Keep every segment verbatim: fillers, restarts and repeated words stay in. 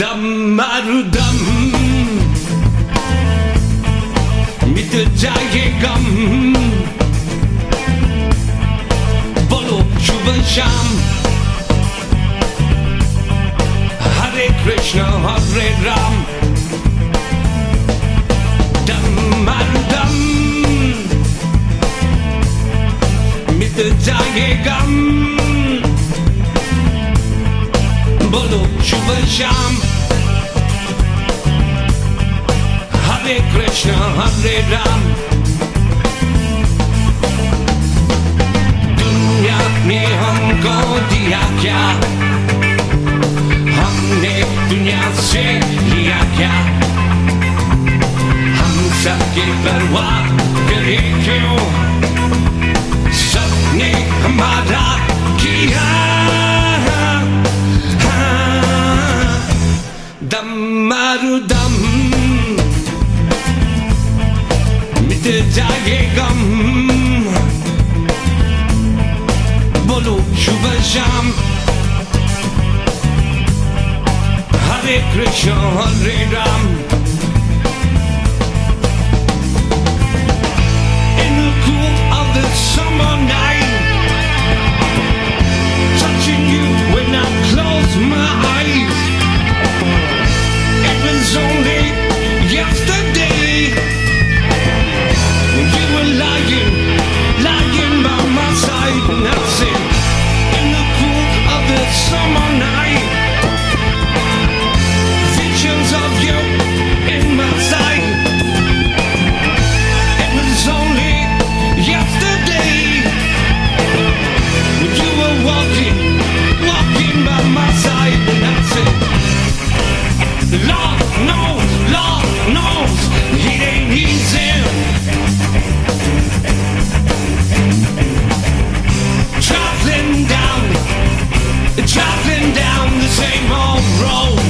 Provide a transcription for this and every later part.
Dum Maro dum, mit jaye gum, bolo shubha sham, Hare Krishna Hare Ram. Dum Maro dum, mit jaye gum, bolo shubha sham, Hare Krishna Hare Ram. दुनिया ने हमको दिया क्या, हमने दुनिया से लिया क्या, हम सबकी परवाह करें क्यों, सबने हमारा किया. Dum Maro dum, mit jaye gum, bolo shubha sham, Hare Krishna Hare Ram. In the cool of the summer night, touching you when I close my eyes. It was only yesterday you were lying, lying by my side, and I said, in the cool of the summer night, visions of you in my sight. It was only yesterday you were walking, walking by my side, and I said, Lord knows, Lord knows, it ain't easy. Traveling down, traveling down the same old road.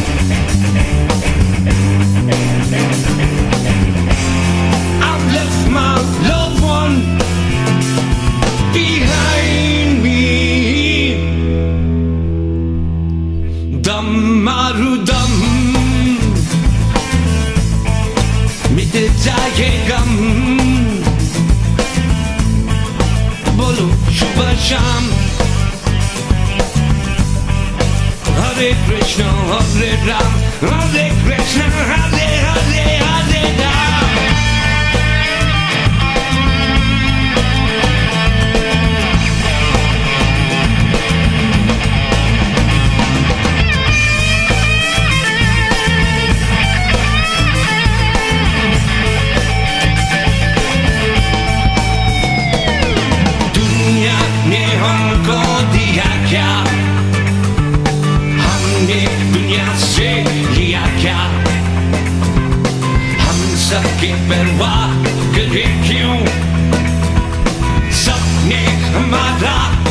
I've left my loved one behind me. Dum Maro dum, mit jaye gum, bolo shubha sham, Hare Krishna Hare Ram, Hare Krishna Hare Hare Hare Ram. दुनिया ने हमको दिया क्या, हमने दुनिया से लिया क्या, हम सबकी परवाह करें क्यों, सबने हमारा